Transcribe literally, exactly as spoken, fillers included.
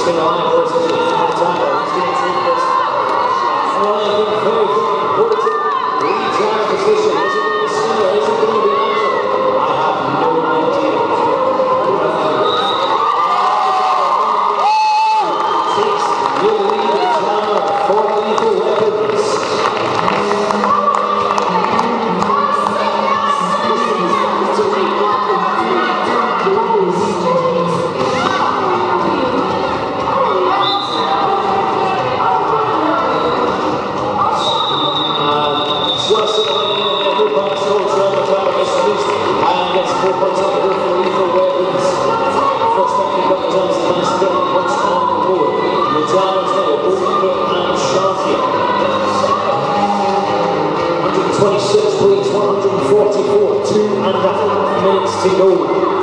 been alive for us for some time. He's going to take this. Well, I think very, very important retry position. Is it going to be Skinn'er? Is it going to be Admiral? I have no idea. Takes the lead in Jam for Leithal weapons. Four points on the board for Leithal weapons. First time he got the chance to manage to get points on the board. The Jammers now, goalkeeper and Sharky. one twenty-six points, one forty-four, two and a half minutes to go.